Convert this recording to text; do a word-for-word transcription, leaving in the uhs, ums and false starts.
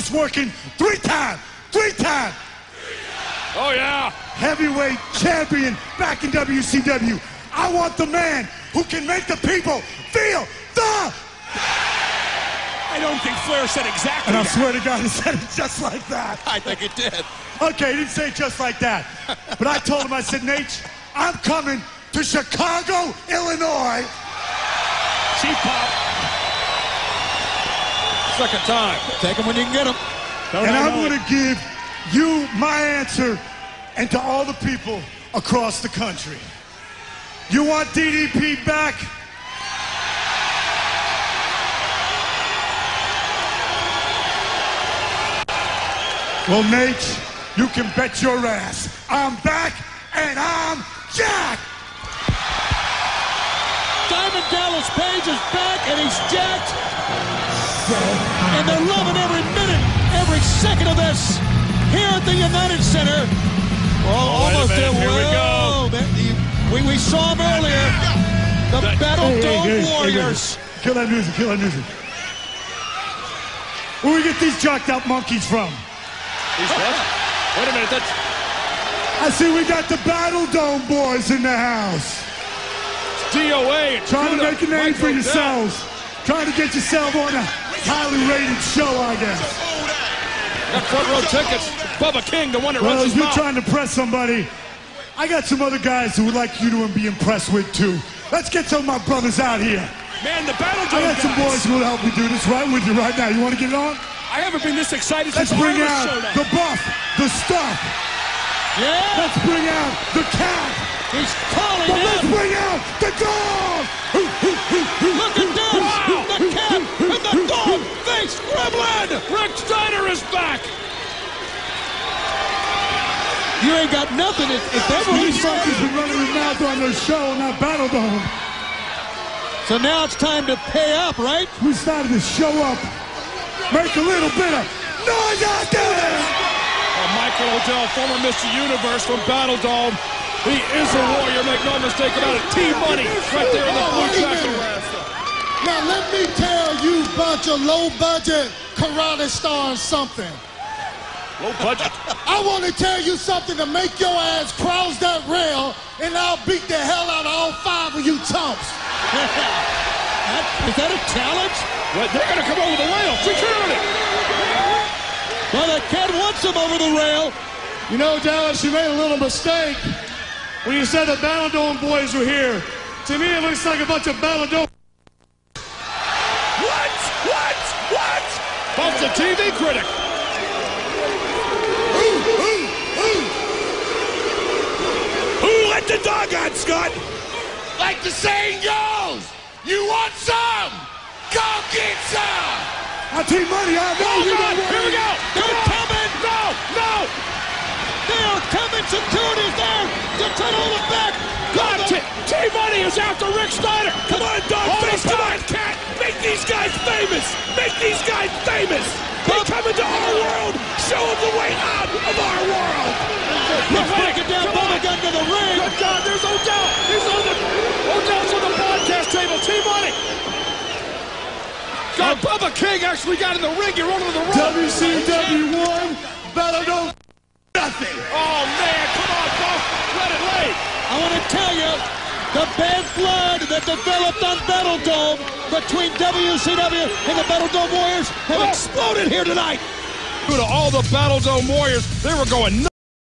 hardest working, three-time, three-time. Oh, yeah. Heavyweight champion back in W C W. I want the man who can make the people feel the... I don't think Flair said exactly And I that. swear to God, he said it just like that. I think it did. Okay, he didn't say it just like that. But I told him, I said, Nate, I'm coming to Chicago, Illinois. Cheap pop. Second time. Take him when you can get him. And I'm going to give you my answer and to all the people across the country. You want D D P back? Well, Nate, you can bet your ass. I'm back and I'm jacked. Diamond Dallas Page is back and he's jacked. And they're loving every minute, every second of this here at the United Center. Oh, almost there. Here we go. We, we saw them earlier. The That- Battle Hey, hey, Dome hey, hey, Warriors. hey, kill that music, kill that music. Where we get these jocked out monkeys from? He's what? Wait a minute, that's... I see we got the Battle Dome boys in the house. D O A. and Trying to Kuda, make a name Mike for Rodell. yourselves. Trying to get yourself on a highly rated show, I guess. Got front row tickets. Bubba King, the one that Well, runs his you're mouth. trying to press somebody. I got some other guys who would like you to be impressed with, too. Let's get some of my brothers out here. Man, the Battle I Dome got some guys. boys who will help me do this right with you right now. You want to get it on? I haven't been this excited Let's since bring Irish out Showdown. the buff, the stuff. Yeah, Let's bring out the cat. he's calling But let's out. bring out the dog. Look at this. Wow. The cat and the dog face gremlin. Rick Steiner is back. You ain't got nothing. If, if ever Lee we saw Funky's been running his mouth on their show on that Battle Dome. So now it's time to pay up, right? We started to show up. Make a little bit of noise out there. Oh, Michael O'Dell, former Mister Universe from Battle Dome. He is a warrior, make no mistake about it. T-Money right there in the blue jacket. Now let me tell you bunch of low-budget karate stars something. Low budget. I want to tell you something to make your ass cross that rail, and I'll beat the hell out of all five of you chumps. That, is that a challenge? Well, they're going to come over the rail. Security. Well, the cat wants him over the rail. You know, Dallas, you made a little mistake when you said the Battle Dome boys were here. To me, it looks like a bunch of Battle Dome. What? What? What? Buff the T V critic. Who let the dog out, Scott? Like the saying goes, you want some? Go get some! I take money. I know Oh, you God. don't Here we go. Come They're on. coming. No, no. They are coming. Security's there to try to hold him back. God, T- T-Money is after Rick Steiner. Come on, dog Hold face. him Come on, cat. Make these guys famous. Make these guys famous. They come into our world. Show them the way out of our world. Let's break it down. Bubba gun to the ring. Good God, there's O'Dell. He's on the O'Dell's on the broadcast table. T-Money. God, Bubba King actually got in the ring. He rolled into the ring. W C W one, Battle Dome, nothing. Oh man, come on, Bo. Let it lay. I want to tell you, the bad blood that developed on Battle Dome between W C W and the Battle Dome Warriors have Oh. exploded here tonight. To all the Battle Dome Warriors, they were going nuts.